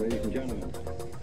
ladies and gentlemen.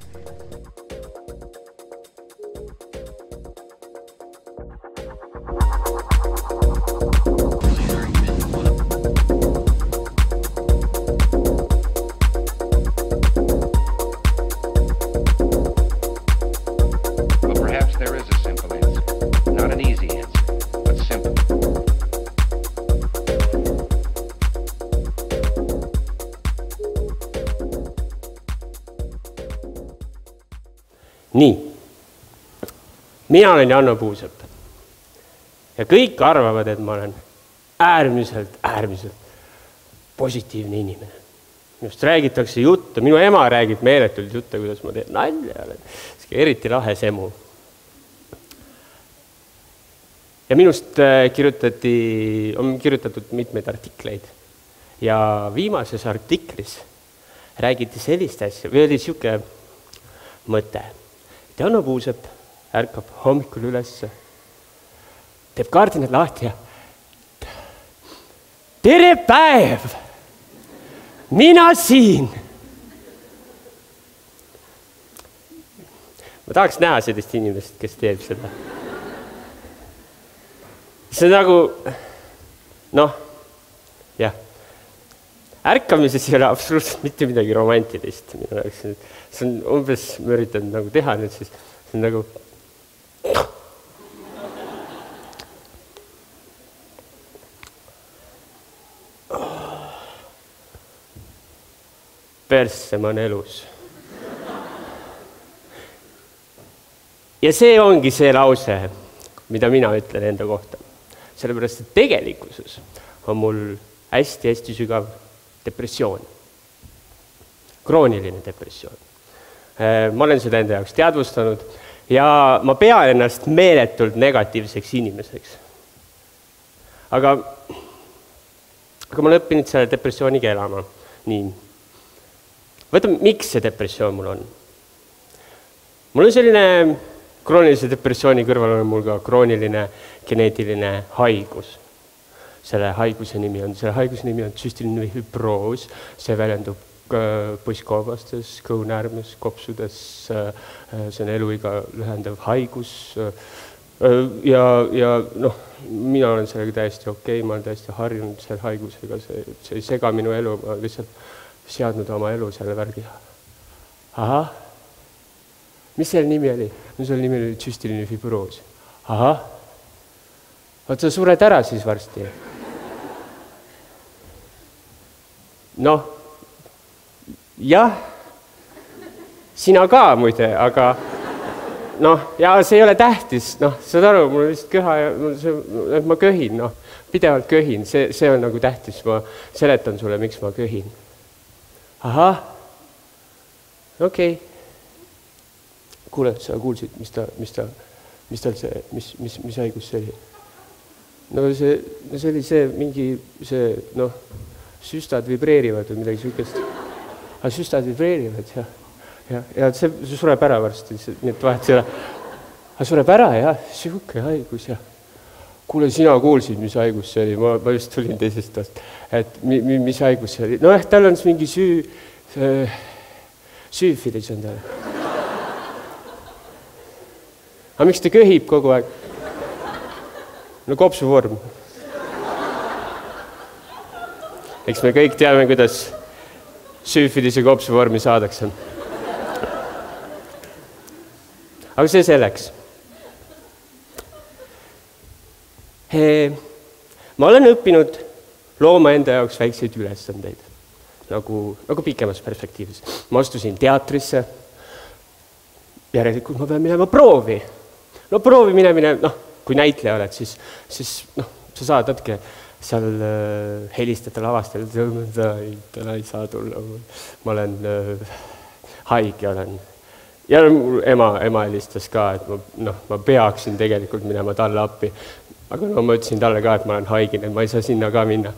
Well, perhaps there is a simple answer. Not an easy answer, but simple. Nii, mina olen Janno Puusepp ja kõik arvavad, et ma olen äärmiselt positiivne inimene. Minust räägitakse juttu, minu ema räägib meeletult juttu, kuidas ma teen nalja, olen eriti lahe semu. Ja minust on kirjutatud mitmeid artikleid ja viimases artiklis räägiti sellist asja, või oli siuke mõte. Janno Puusepp ärkab hommikul ülesse, teeb kardinad lahti ja tere päev! Mina siin! Ma tahaks näha sellist inimest, kes teeb seda. See on nagu, jah. Ärkamises ei ole absoluutselt mitte midagi romantilist. See on umbes, ma üritan nagu teha nüüd siis, see on nagu persse ma olen elus. Ja see ongi see lause, mida mina ütlen enda kohta. Sellepärast, et tegelikkuses on mul hästi sügav depressioon. Krooniline depressioon. Ma olen seda enda jaoks teadvustanud ja ma pean ennast meeletult negatiivseks inimeseks. Aga ma olen õppinud selle depressiooniga elama. Nii. Võtame, miks see depressioon mul on? Mul on selline kroonilise depressiooni kõrval on mul ka krooniline geneetiline haigus. Selle haiguse nimi on süstiline fibroos, see väljendub põiskoobastes, kõunäärmes, kopsudes, see on eluiga lühendav haigus ja mina olen sellega täiesti okei, ma olen täiesti harjunud selle haigusega, see ei sega minu elu, ma lihtsalt seadnud oma elu selle värgi. Ahah, mis selle nimi oli? Selle nimi oli süstiline fibroos. Ahah, vaat sa sured ära siis varsti. Jah, sina ka muide, aga ja see ei ole tähtis, saad aru, mul on lihtsalt köha ja ma köhin, pidevalt köhin, see on nagu tähtis, ma seletan sulle, miks ma köhin. Ahah, okei. Kuule, sa kuulsid, mis haigus see oli? See oli see mingi, süstad vibreerivad või midagi sükest. Aga süstad vibreerivad, ja see sureb ära varsti, nii et vahet selle. Aga sureb ära, jah, süke haigus, jah. Kuule, sina kuulsid, mis haigus see oli, ma just tulin teisest toast, et mis haigus see oli. Tal on mingi süüfilis on tal. Aga miks ta köhib kogu aeg? Kopsuvorm. Eks me kõik teame, kuidas süüfilise kopsuvormi saadakse. Aga see selleks. Ma olen õppinud looma enda jaoks väikseid ülesandeid, nagu pikemas perspektiivis. Ma astusin teatrisse, järelikult ma pean minema proovi. Proovi minemine, kui näitleja oled, siis sa saad natuke seal helistada lavastel, täna ei saa tulla, ma olen haige olen. Ja ema helistas ka, et ma peaksin tegelikult minema talle appi. Aga ma ütlesin talle ka, et ma olen haigine, ma ei saa sinna ka minna.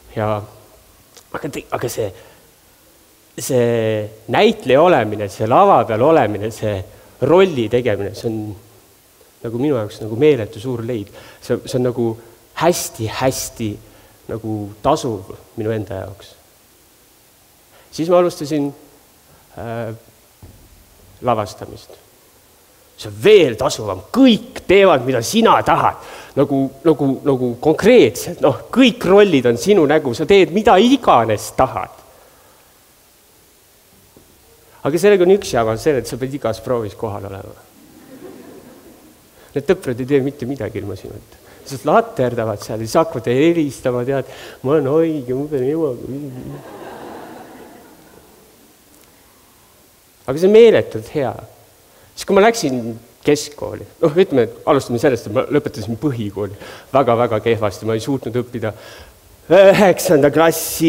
Aga see näitleja olemine, see lava peal olemine, see rolli tegemine, see on nagu minu jaoks nagu meeletu suur leid. See on nagu hästi nagu tasuv minu enda jaoks. Siis ma alustasin lavastamist. See on veel tasuvam. Kõik teevad, mida sina tahad. Nagu konkreetselt. Kõik rollid on sinu nägu. Sa teed, mida iganes tahad. Aga sellega on üks jama see, et sa pead igas proovis kohal olema. Need tõprad ei tee mitte midagi ilma sinult. Sest laterdavad seal ja siis hakkavad helistama, tead, ma olen haige, ma pean jõuama. Aga see on meeletult hea. Siis kui ma läksin keskkooli, ütleme, et alustame sellest, et ma lõpetasin põhikooli väga-väga kehvasti, ma ei suutnud õppida 9. klassi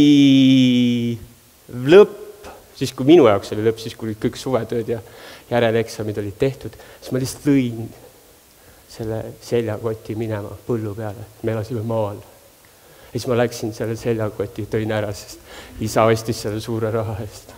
lõpp, siis kui minu jaoks oli lõpp, siis kui kõik suvetööd ja järeleksamid olid tehtud, siis ma lihtsalt lõin selle seljakoti minema põllu peale. Me elasime maal. Ja siis ma läksin selle seljakoti, tõin ära, sest isa ostis selle suure raha eest.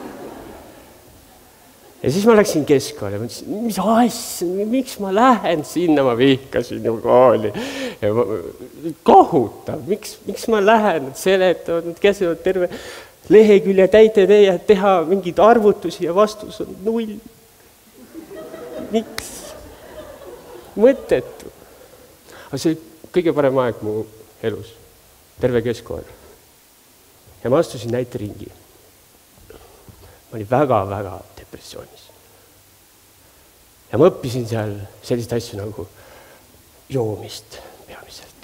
Ja siis ma läksin keskkooli ja mõtlesin, mis asja, miks ma lähen sinna, ma vihkasin ju kooli. Ja kohutav, miks ma lähen, seletavad, käsivad terve lehekülje täite teha mingeid arvutusi ja vastus on 0. Miks? Mõttetu. Aga see oli kõige parem aeg mu elus, terve keskkool. Ja ma astusin näiteringi. Ma olin väga-väga depressioonis. Ja ma õppisin seal selliseid asju nagu joomist peamiselt.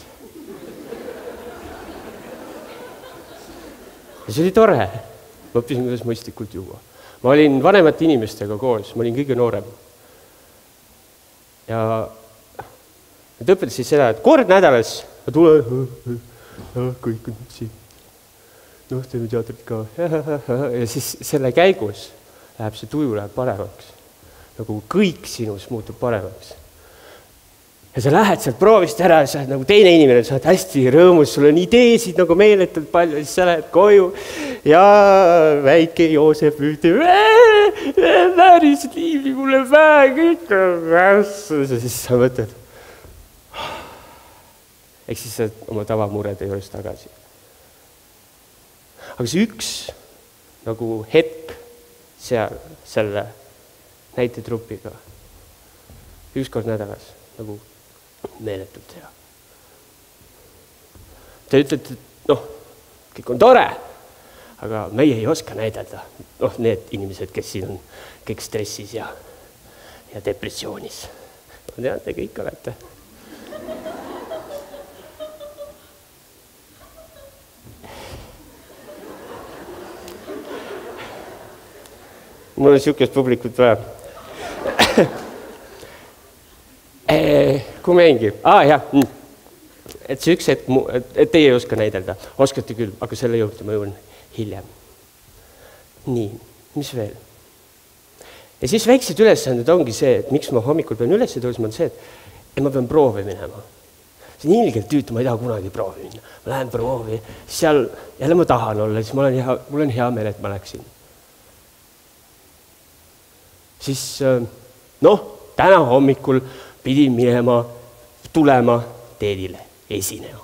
Ja see oli tore. Ma õppisin, kuidas mõistlikult juua. Ma olin vanemate inimestega koos, ma olin kõige noorem. Ja nad õpetasid seda, et kord nädalas ma tulen, kõik on siin. Teeme teatrit ka. Ja siis selle käigus läheb see tuju läheb paremaks. Nagu kõik sinus muutub paremaks. Ja sa lähed sealt proovist ära ja sa oled nagu teine inimene, sa oled hästi rõõmus, sul on ideesid nagu meeletult palju, siis sa lähed koju ja väike Joosep ütleb, vääris liivi mulle päe, kõik on vässu. Ja siis sa mõtled, ehk siis sa oma tavamurede juures tagasi. Aga see üks nagu hetk seal selle näitetrupiga, üks kord nädalas, nagu meeletult hea. Te ütlete, et kõik on tore, aga meie ei oska näidata. Need inimesed, kes siin on kõik stressis ja depressioonis. Ma tean, te kõik olete. Mul on siukest publikut vaja. Kui meengi? Et see üks hetk, et teie ei oska näidelda. Oskate küll, aga selle juurde ma jõuan hiljem. Nii, mis veel? Ja siis väiksed ülesanded ongi see, et miks ma hommikul pean üles tõusma, on see, et ma pean proovi minema. See on ilgelt tüütu, ma ei taha kunagi proovi minna. Ma lähen proovi, seal jälle ma tahan olla, siis mul on hea meel, et ma läksin. Siis, täna hommikul pidin tulema TEDile esinema.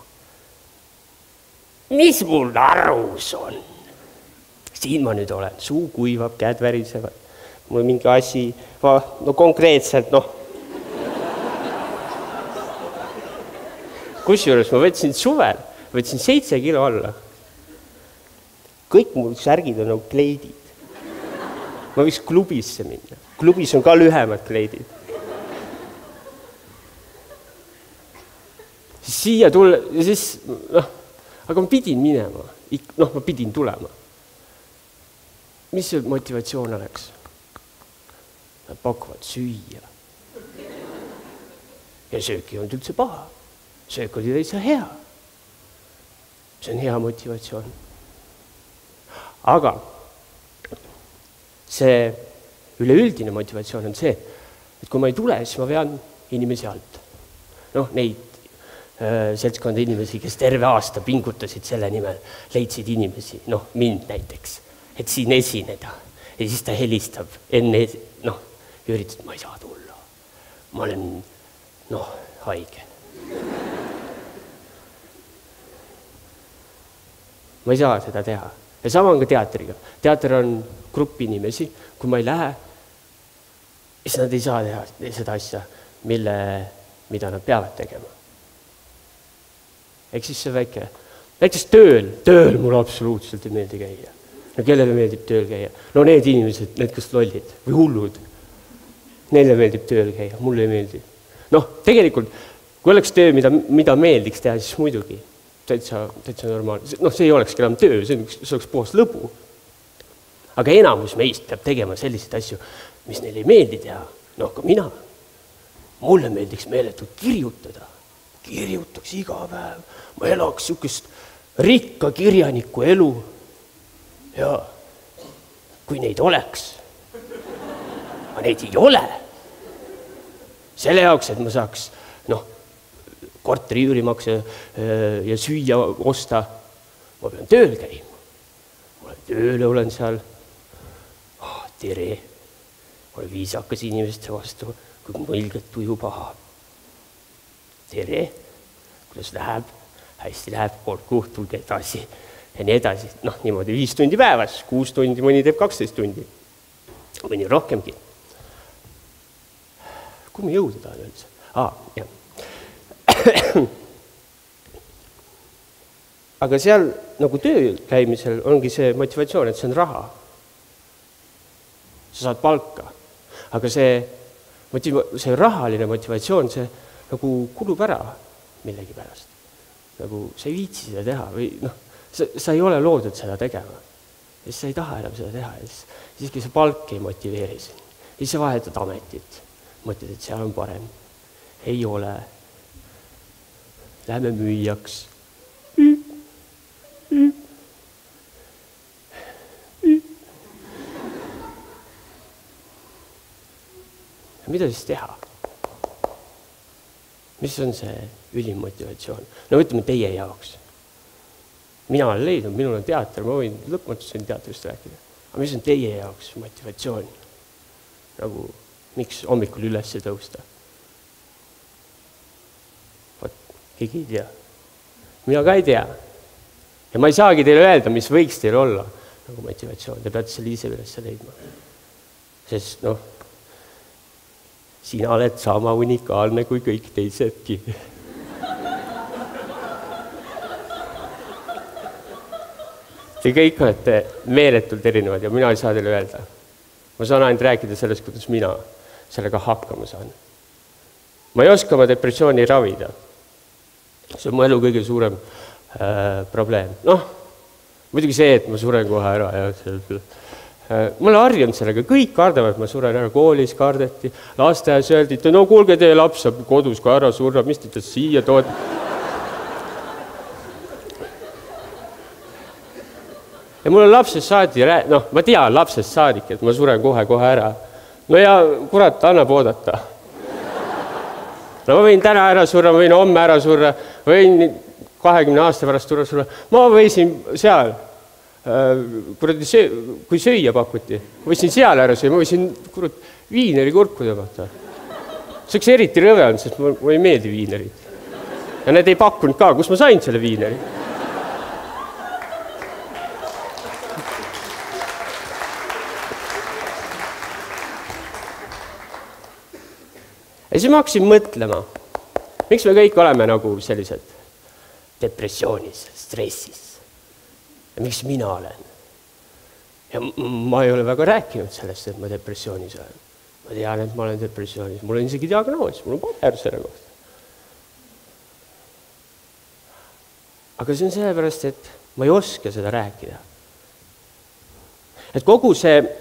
Mis mul arus on? Siin ma nüüd olen, suu kuivab, käed värisevad. Mul on mingi asi, konkreetselt, Kusjuures ma võtsin suvel, 7 kilo alla. Kõik mul särgid on nagu kleidid. Ma võiks klubisse minna. Klubis on ka lühemad kleidid. Siis siia tulla, aga ma pidin minema. Ma pidin tulema. Mis see motivatsioon oleks? Nad pakuvad süüa. Ja söök ei olnud üldse paha. Söök oli täitsa hea. See on hea motivatsioon. Aga see üleüldine motivatsioon on see, et kui ma ei tule, siis ma vean inimesi alt. Neid seltskonda inimesi, kes terve aasta pingutasid selle nimel, leidsid inimesi, mind näiteks, et siin esineda. Ja siis ta helistab enne, üritab, ma ei saa tulla. Ma olen, haige. Ma ei saa seda teha. Ja sama on ka teatriga. Teater on grupp inimesi, kui ma ei lähe, siis nad ei saa teha seda asja, mida nad peavad tegema. Ehk siis see väike. Näiteks tööl mulle absoluutselt ei meeldi käia. No kellele meeldib tööl käia? No need inimesed, need kes lollid või hullud. Neile meeldib tööl käia, mulle ei meeldi. Noh, tegelikult, kui oleks töö, mida meeldiks teha, siis muidugi. Täitsa normaalne. Noh, see ei olekski enam töö, see oleks puhas lõbu. Aga enamus meist peab tegema selliseid asju, mis neile ei meeldi teha. Noh, ka mina. Mulle meeldiks meeletult kirjutada. Kirjutaks iga päev. Ma elaks sihukest rikka kirjaniku elu. Ja kui neid oleks, aga neid ei ole. Selle jaoks, et ma saaks korteri üürimakse ja süüa osta, ma pean tööl käima. Ma tööle olen seal. Tere. Ma olen viisakas inimeste vastu, kui mõlged tuju paha. Tere. Kuidas läheb? Hästi läheb, tulge edasi. Ja nii edasi. Noh, niimoodi 5 tundi päevas, 6 tundi, mõni teeb 12 tundi. Mõni rohkemgi. Kui me jõuda tahan üldse? Jah. Aga seal nagu töö käimisel ongi see motivatsioon, et see on raha. Sa saad palka. Aga see rahaline motivatsioon, see nagu kulub ära millegi pärast. Nagu sa ei viitsi seda teha või sa ei ole loodud seda tegema. Ja siis sa ei taha enam seda teha. Siis see palk ei motiveeri sind. Siis sa vahetad ametit. Mõtled, et seal on parem. Ei ole. Lähme müüjaks. Mida siis teha? Mis on see ülim motivatsioon? No ütleme teie jaoks. Mina olen leidnud, minul on teater, ma võin lõpmatuseni teatrist rääkida. Aga mis on teie jaoks motivatsioon? Nagu, miks hommikul üles tõusta? Keegi ei tea. Mina ka ei tea. Ja ma ei saagi teile öelda, mis võiks teil olla nagu motivatsioon. Te peate selle ise üles leidma. Sest sina oled sama unikaalne kui kõik teisedki. Te kõik olete meeletult erinevad ja mina ei saa teile öelda. Ma saan ainult rääkida sellest, kuidas mina sellega hakkama saan. Ma ei oska oma depressiooni ravida. See on mu elu kõige suurem probleem. Muidugi see, et ma suren kohe ära. Ma olen harjunud sellega, kõik kardavad, et ma suren ära, koolis kardeti, lasteaias öeldi, et no kuulge, teie laps saab kodus ka ära surra, mis te siia tood. Ja mul on lapsest saadi, ma tean lapsest saadik, et ma suren kohe ära. No ja kurat, annab oodata. No ma võin täna ära surra, ma võin homme ära surra, võin 20 aasta pärast surra. Ma võisin seal, kui söia pakuti, ma võisin seal ära söia, ma võisin viineri kurku tõmmata. See oleks eriti rõve on, sest ma ei meeldi viinerid. Ja need ei pakkunud ka, kus ma sain selle viineri. Ja siis ma hakkasin mõtlema, miks me kõik oleme nagu sellised depressioonis, stressis. Ja miks mina olen? Ja ma ei ole väga rääkinud sellest, et ma depressioonis olen. Ma tean, et ma olen depressioonis. Mul on isegi diagnoos, mul on paber selle kohta. Aga see on sellepärast, et ma ei oska seda rääkida. Et kogu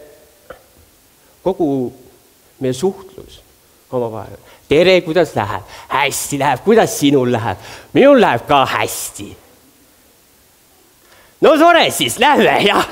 meie suhtlus oma vahel. Tere, kuidas läheb? Hästi läheb. Kuidas sinul läheb? Minul läheb ka hästi. No tore siis, lähme, jah.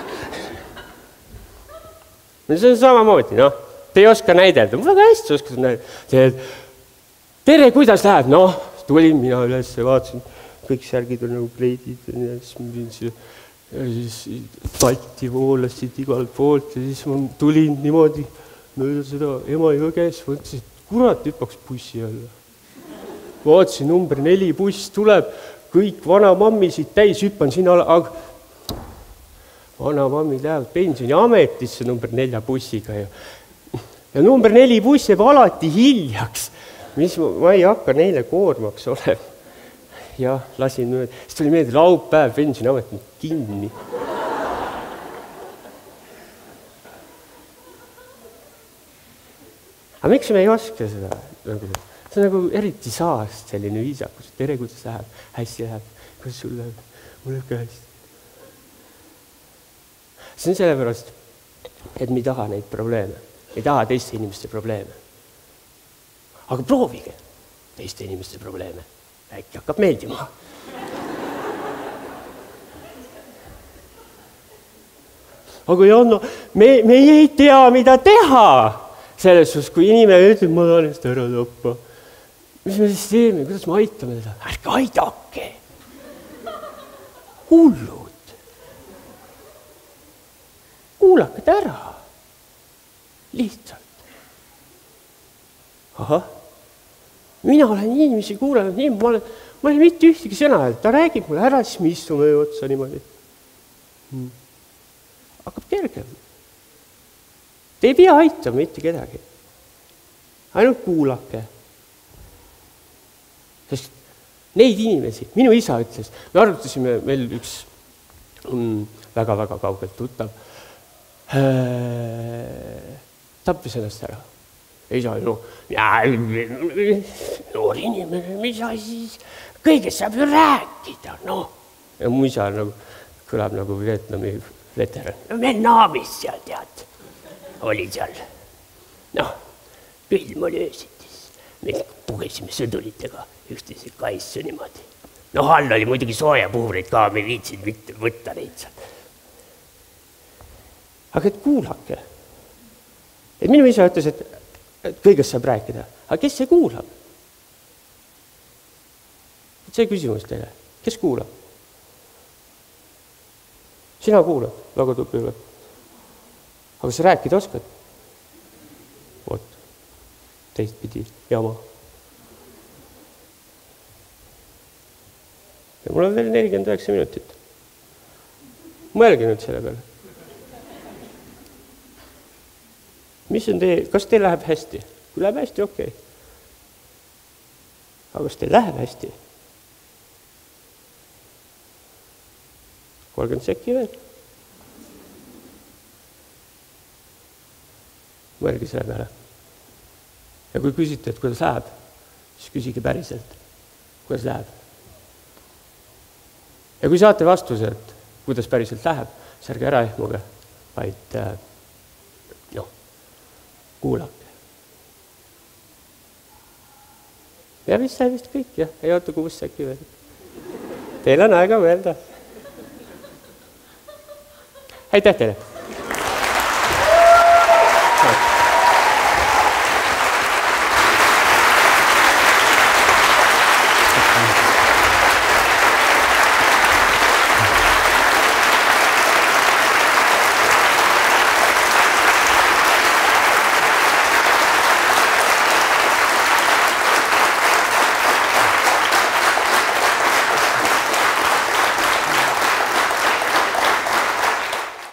See on samamoodi, Te ei oska näidelda. Ma väga hästi oskan näidelda. Tere, kuidas läheb? Tulin mina üles ja vaatasin, kõik särgid on nagu kleidid. Ja siis talti voolasid igalt poolt ja siis ma tulin niimoodi mööda seda ema jõges, mõtlesin, kurat, hüppaks bussi alla. Vaatasin, number 4 buss tuleb, kõik vana mammisid täis, hüppan sinna alla, aga vanamammid lähevad pensioniametisse number 4 bussiga ja number 4 buss jääb alati hiljaks, mis ma ei hakka neile koormaks olema. Ja lasin mööda. Siis tuli meelde laupäev, pensioniamet kinni. Aga miks me ei oska seda? See on nagu eriti saast selline viisakus. Tere, kuidas läheb? Hästi läheb. Kuidas sul läheb? Mul läheb ka hästi. See on sellepärast, et me ei taha neid probleeme. Me ei taha teiste inimeste probleeme. Aga proovige teiste inimeste probleeme. Äkki hakkab meeldima. Aga Janno, me ei tea, mida teha. Selles suhtes, kui inimene ütleb, ma tahan ennast ära tappa. Mis me siis teeme? Kuidas me aitame teda? Ärge aidake. Hullud. Kuulake ta ära. Lihtsalt. Ahah. Mina olen inimesi kuulanud nii, ma olen mitte ühtegi sõna, et ta räägib mulle ära, siis me istume otsa niimoodi. Hakkab kergem. Te ei pea aitama mitte kedagi. Ainult kuulake. Sest neid inimesi, minu isa ütles, me arutasime meil üks väga-väga kaugelt tuttav, tappis ennast ära. Isa oli, noor inimene, mis siis? Kõigest saab ju rääkida, Ja mu isa kõlab nagu Vietnami veteran. Meil naamis seal, tead. Oli seal. Külm oli öösitis. Me pugesime sõdulitega üksteise kaissu niimoodi. All oli muidugi soojapuhureid ka, me viitsid mitte võtta neid seal. Aga et kuulake. Et minu isa ütles, et kõigest saab rääkida. Aga kes see kuulab? See küsimus teile. Kes kuulab? Sina kuulad, väga tubli oled. Aga sa rääkida oskad? Oot, teistpidi jama. Ja mul on veel 49 minutit. Mõelge nüüd selle peale. Mis on kas teil läheb hästi? Kui läheb hästi, okei. Aga kas teil läheb hästi? 30 sekki veel. Mõelge selle peale. Ja kui küsite, et kuidas läheb, siis küsige päriselt, kuidas läheb. Ja kui saate vastuse, et kuidas päriselt läheb, siis ärge ära ehmuge, vaid kuulake. Ja mis sai vist kõik, jah? Ei oota 6 sekki veel. Teil on aega mõelda. Aitäh teile!